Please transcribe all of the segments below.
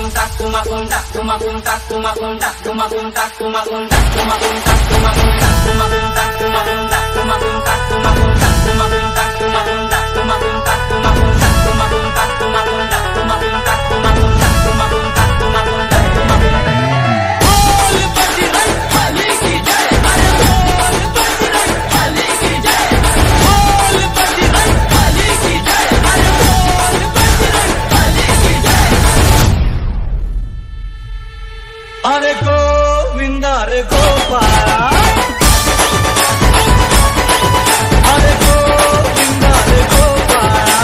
अरे गोविंदा रे गोपाला, अरे गोविंदा रे गोपाला,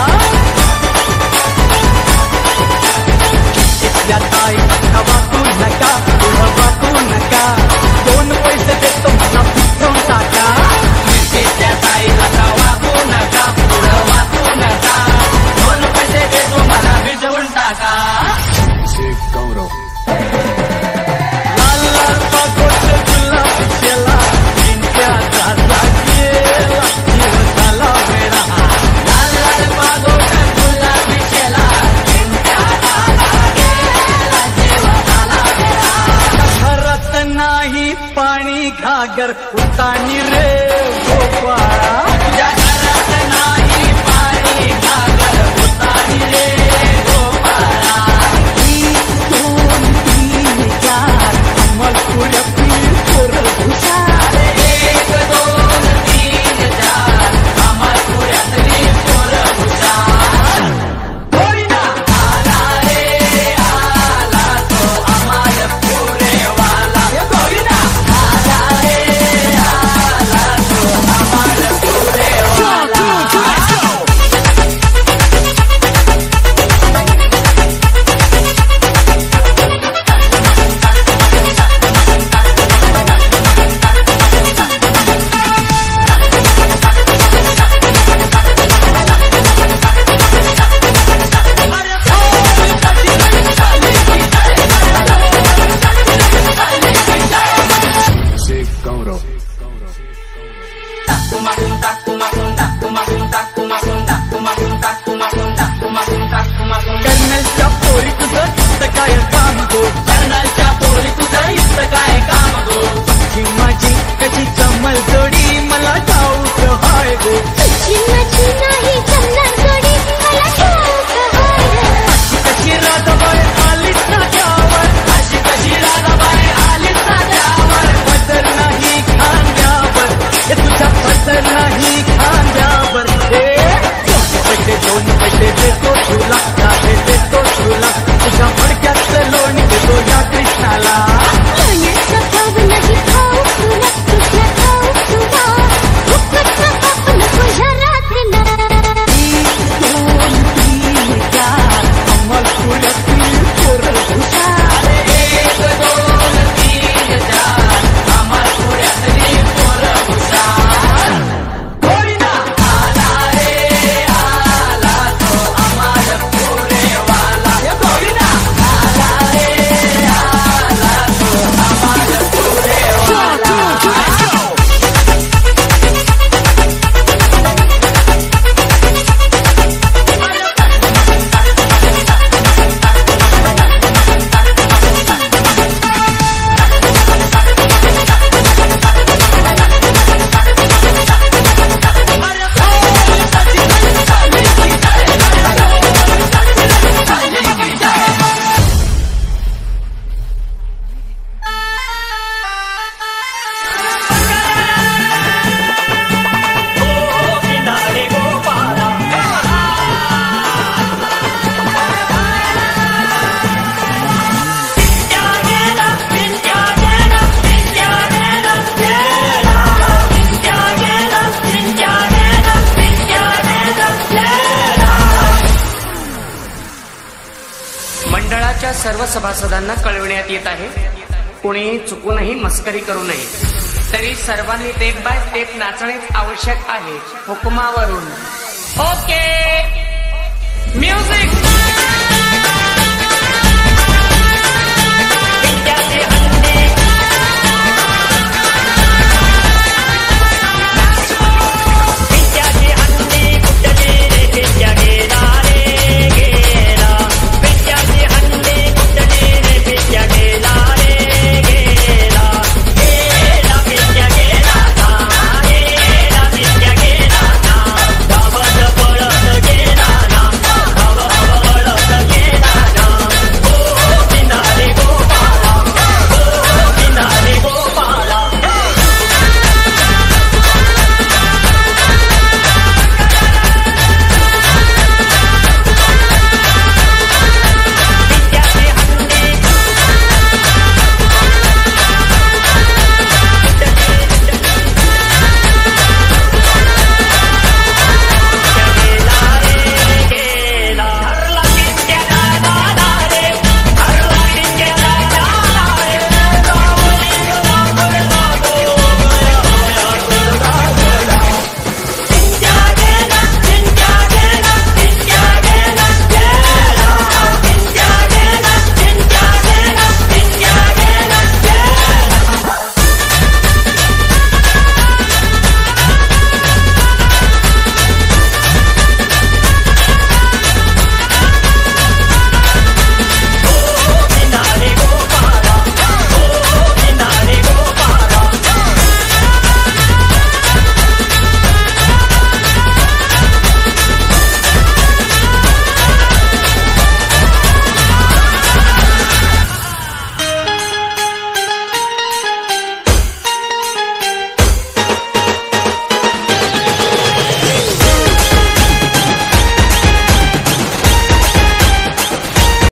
इथल्या ताईला वाटू नका, पुढं वाटू नका, दोन पैसे देतो मला पिठवून टाका. इथल्या ताईला वाटू नका, पुढं वाटू नका, दोन पैसे देतो मला पिठवून टाका. गौरव पाणी घागर उतानी रे गोपाळा, तुझ्या घरात नाही पाणी घागर उतानी रे गोपाळा. 1, 2, 3, 4 अंमल पुढे पोरं हुशार. 1, 2, 3, 4 अंमल पुढ्यातली पोरं हुशार. होईना आला रे आला तो अंमल पुरेवाला. होईना कर्नलच्या पोरी तुझं इथं काय काम गो, कर्नलच्या पोरी तुझं इथं काय काम गो. ही माझी कशी जमल जोडी मला ठाऊक हाय गो, कशी माझी नाही जमणार जोडी मला ठाऊक हाय. अशी कशी राधाबाई आलीच नात्यावर, अशी कशी राधाबाई आलीच नात्यावर. पदर नाही खांद्यावर, हे तुझ्या पदर नाही खांद्यावर. दोन पैसे देतो तुला, देतो तुला, तुझ्या मडक्यातलं लोणी देतो या कृष्णाला. लोण्याचा भाव नाही ठाऊक तुला, तुझ्या ठाऊक तुला, फुकटचा बाप नको ह्या रात्रीला. 1, 2, 3, 4 अंमल पुढ्यातली पोरं हुशार. 1, 2, 3, 4 अंमल पुढ्यातली पोरं हुशार. होईना आला रे आला तो अंमल पुरेवाला. होईना आला रे आला तो अंमल पुरेवाला. मंडळाच्या सर्व सभासदांना कळविण्यात येत आहे, कोणी चुकूनही मस्करी करू नये. तरी सर्वांनी स्टेप बाय स्टेप नाचणे आवश्यक आहे हुकुमावरून. Okay music.